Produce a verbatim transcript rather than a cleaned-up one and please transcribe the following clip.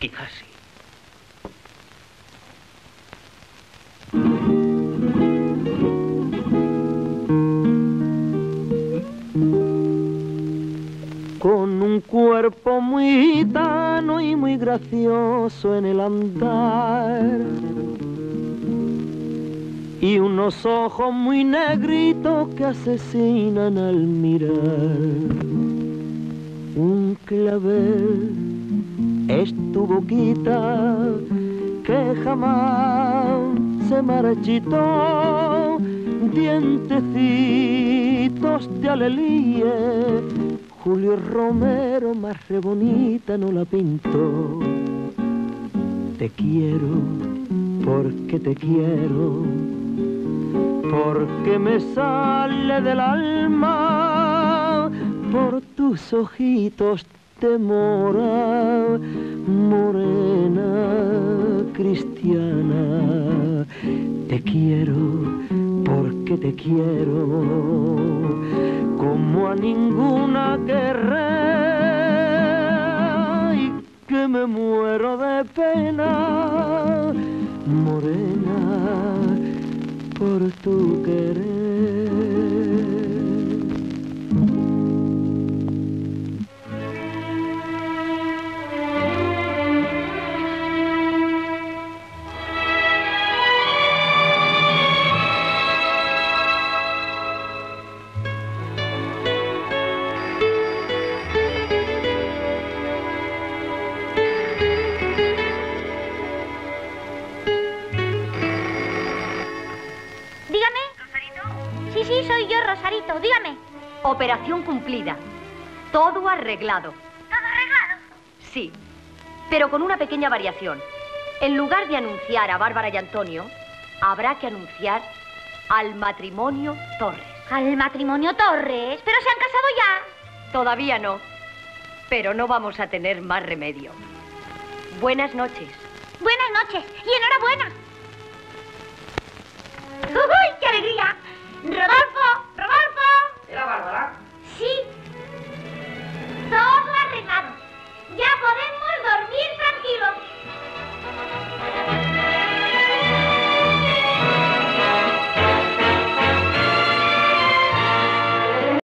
Quizás sí. Con un cuerpo muy gitano y muy gracioso en el andar, y unos ojos muy negritos que asesinan al mirar. Un clavel es tu boquita que jamás se marchitó, dientecitos de alelíe, Julio Romero más re bonita no la pintó. Te quiero porque te quiero, porque me sale del alma por tus ojitos de mora, morena cristiana. Te quiero porque te quiero, como a ninguna querré, y que me muero de pena, morena, por tu querer. Rosarito, dígame. Operación cumplida. Todo arreglado. ¿Todo arreglado? Sí, pero con una pequeña variación. En lugar de anunciar a Bárbara y Antonio, habrá que anunciar al matrimonio Torres. ¿Al matrimonio Torres? ¿Pero se han casado ya? Todavía no, pero no vamos a tener más remedio. Buenas noches. Buenas noches y enhorabuena.